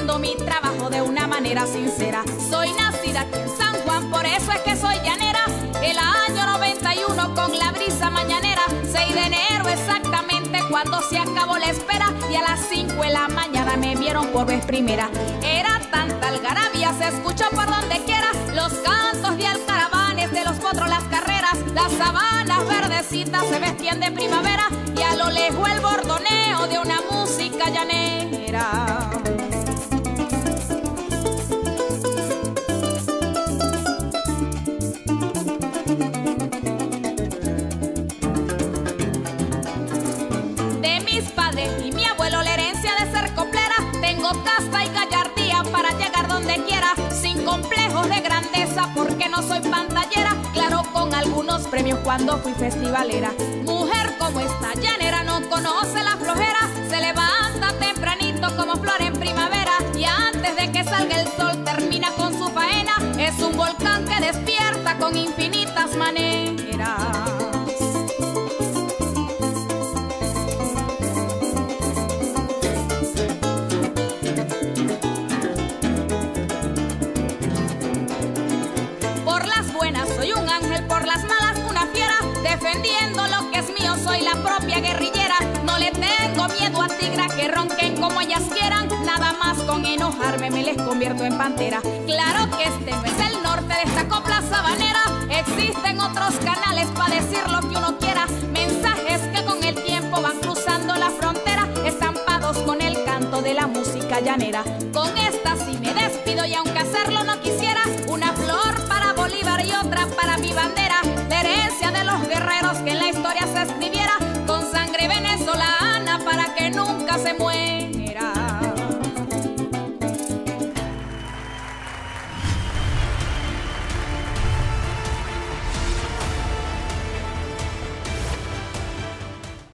haciendo mi trabajo de una manera sincera. Soy nacida aquí en San Juan, por eso es que soy llanera. El año 91 con la brisa mañanera, 6 de enero exactamente cuando se acabó la espera, y a las 5 de la mañana me vieron por vez primera. Era tanta algarabía, se escuchó por donde quiera, los cantos de alcaravanes, de los potros las carreras, las sabanas verdecitas se vestían de primavera, y a lo lejos el bordoneo de una música llanera. De mis padres y mi abuelo la herencia de ser coplera, tengo casta y gallardía para llegar donde quiera, sin complejos de grandeza porque no soy pantallera, claro, con algunos premios cuando fui festivalera. Mujer como esta llanera no conoce la flojera, se levanta tempranito como flor en primavera, y antes de que salga el sol termina con su faena. Es un volcán que despierta con infinitas maneras. Soy un ángel, por las malas una fiera, defendiendo lo que es mío, soy la propia guerrillera. No le tengo miedo a tigras que ronquen como ellas quieran, nada más con enojarme me les convierto en pantera. Claro que este no es el norte de esta copla sabanera, existen otros canales para decir lo que uno quiera.